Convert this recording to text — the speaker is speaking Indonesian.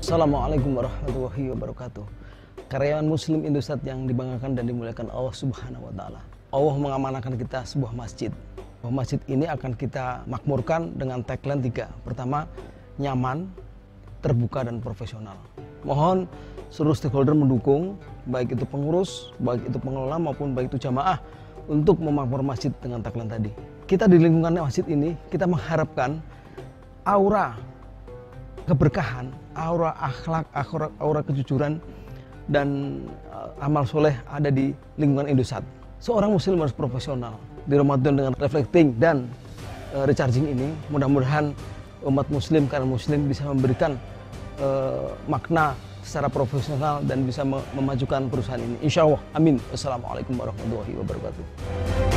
Assalamualaikum warahmatullahi wabarakatuh. Karyawan Muslim Indosat yang dibanggakan dan dimuliakan Allah Subhanahu wa Ta'ala. Allah mengamanahkan kita sebuah masjid. Masjid ini akan kita makmurkan dengan tagline 3. Pertama, nyaman, terbuka, dan profesional. Mohon seluruh stakeholder mendukung, baik itu pengurus, baik itu pengelola, maupun baik itu jamaah, untuk memakmur masjid dengan tagline tadi. Kita di lingkungan masjid ini, kita mengharapkan aura keberkahan, aura akhlak, aura kejujuran, dan amal soleh ada di lingkungan Indosat. Seorang muslim harus profesional. Di Ramadan dengan reflecting dan recharging ini, mudah-mudahan umat muslim, karena muslim bisa memberikan makna secara profesional dan bisa memajukan perusahaan ini. Insya Allah. Amin. Wassalamualaikum warahmatullahi wabarakatuh.